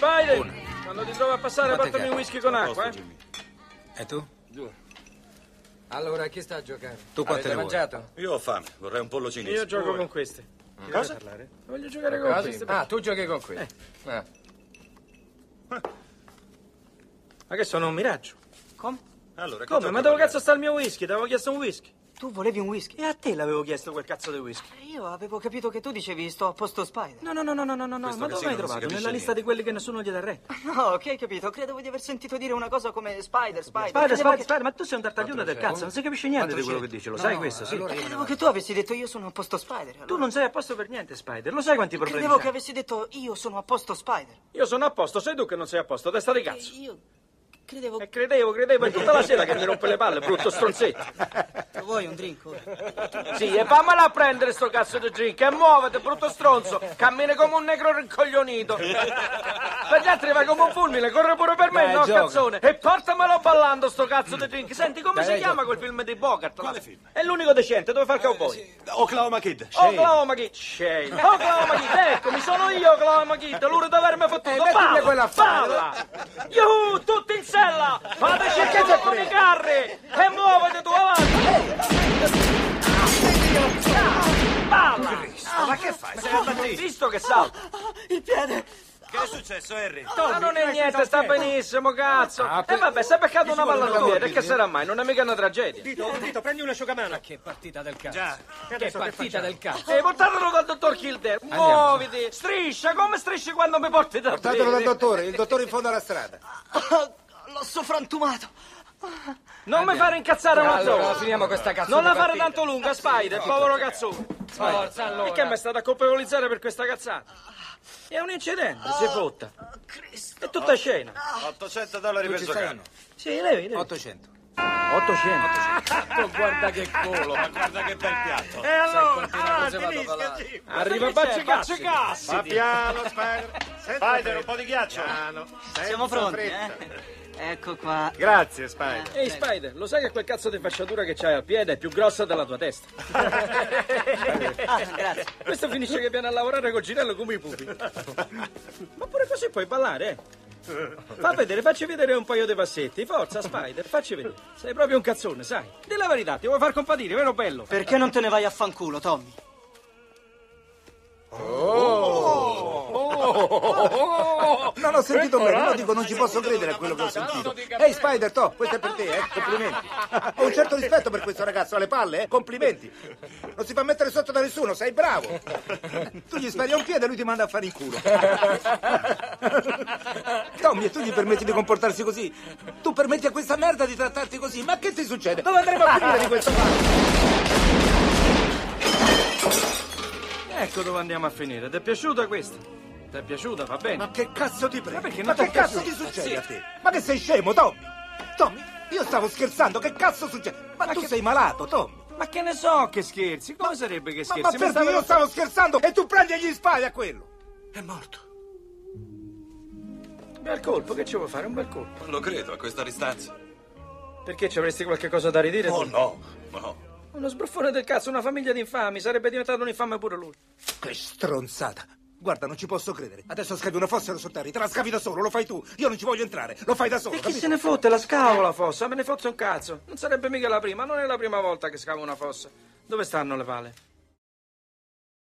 Spider, Una. quando ti trovo a passare Quante portami un carte? whisky con A acqua, posto, Jimmy. E tu? 2. Allora, chi sta a giocare? Tu quante Avete ne vuoi? mangiato? Io ho fame, vorrei un pollo cinese. Io gioco con queste. Ti Cosa? devi parlare? Voglio giocare con queste. Ah, tu giochi con qui. Ma che sono un miraggio? Come? Allora, Come? Ma dove cazzo sta il mio whisky? Ti avevo chiesto un whisky. Tu volevi un whisky? E a te l'avevo chiesto quel cazzo di whisky. Io avevo capito che tu dicevi sto a posto Spider. No, ma dove casino l'hai non si trovato? capisce Nella lista niente. di quelli che nessuno gli dà retta. No, che hai capito? Credevo di aver sentito dire una cosa come Spider. Spider, ma tu sei un tartaglione del cazzo, non si capisce niente di quello che 400. dici, lo No, sai no, questo, sì? allora- Credevo che tu avessi detto io sono a posto Spider. Tu non sei a posto per niente, Spider, lo sai quanti problemi Credevo che c'hai? avessi detto io sono a posto Spider. Io sono a posto, sei tu che non sei a posto, testa di cazzo. Io credevo... E credevo, è tutta la sera che mi rompe le palle, brutto stronzetto. Vuoi un drink ora? Sì, e fammela a prendere sto cazzo di drink e muovete, brutto stronzo. Cammini come un negro rincoglionito. Per gli altri vai come un fulmine, corre pure per me, Dai, no gioca. cazzone. E portamelo ballando sto cazzo di drink. Senti, come si chiama quel film di Bogart? Quale film? È l'unico decente, dove fa il cowboy. Oklahoma Kid. Oklahoma Kid, Shane. Oklahoma Kid, eccomi, sono io Oklahoma Kid, l'ora di avermi fottuto. mettimi quella a fare. Balla! Yuhu, tutti in sella! Fate circolo con i carri! E muovete tu avanti! Balla! Ma che fai? Sei Ho abbattito? visto che salta! Il piede! Che è successo, Harry? Ma non è niente, sta benissimo, cazzo! E vabbè, se è peccato una palla al piede, che sarà mai? Non è mica una tragedia! Dito, prendi un asciugamano. Che partita del cazzo. Già. Che partita del cazzo. E portatelo dal dottor Kildare! Muoviti! Striscia, come strisci quando mi porti da Portatelo dal dottore, il dottore in fondo alla strada. L'ho sovrantumato. Non mi fare incazzare una Allora, zona! finiamo questa cazzo Non di la fare partita. tanto lunga, Spider, povero cazzone! Forza, allora. E che mi è stato a colpevolizzare per questa cazzata? È un incidente, si fotta. È tutta scena. $800 per giocare. Sì, levi. 800. 800. Guarda che culo. Ma guarda che bel piatto. E allora, Arriva arriva Bacci Cassi. Va piano, Spider. Spider, un po' di ghiaccio. Siamo pronti, Ecco qua. Grazie, Spider. Ehi Spider, lo sai che quel cazzo di fasciatura che c'hai al piede è più grossa della tua testa? Grazie. Questo finisce che viene a lavorare col girello come i pupi. Ma pure così puoi ballare, facci vedere un paio di passetti. Forza, Spider, facci vedere. Sei proprio un cazzone, sai. Dì la verità, ti vuoi far compatire, vero bello? Perché non te ne vai a fanculo, Tommy? Non ho sentito bene, no, dico, non ci posso credere a quello che ho sentito. Ehi, Spider, questo è per te, complimenti. Ho un certo rispetto per questo ragazzo, alle palle, complimenti. Non si fa mettere sotto da nessuno, sei bravo. Tu gli spari a un piede e lui ti manda a fare in culo. Tommy, e tu gli permetti di comportarsi così? Tu permetti a questa merda di trattarti così? Ma che ti succede? Dove andremo a finire di questo fatto? Ecco dove andiamo a finire. Ti è piaciuta questa? Ti è piaciuta, va bene? Ma che cazzo ti prende? Ma perché Ma non che ti è cazzo ti piaciuto? succede Sì. a te? Ma che sei scemo, Tommy? Tommy, io stavo scherzando, che cazzo succede? Ma tu sei malato, Tommy. Ma che ne so che scherzi? Come sarebbe che Ma scherzi? perché io stavo scherzando e tu prendi e gli spari a quello? È morto. Bel colpo, che ci vuoi fare? Un bel colpo. Non lo credo, a questa distanza. Perché ci avresti qualche cosa da ridire? Oh tu? no, no. Uno sbruffone del cazzo, una famiglia di infami. Sarebbe diventato un infame pure lui. Che stronzata. Guarda, non ci posso credere. Adesso scavi una fossa sul terra, te la scavi da solo, lo fai tu. Io non ci voglio entrare, lo fai da solo. E chi capito? se ne fotte? La scavo la fossa, me ne fotte un cazzo. Non sarebbe mica la prima, non è la prima volta che scavo una fossa. Dove stanno le pale?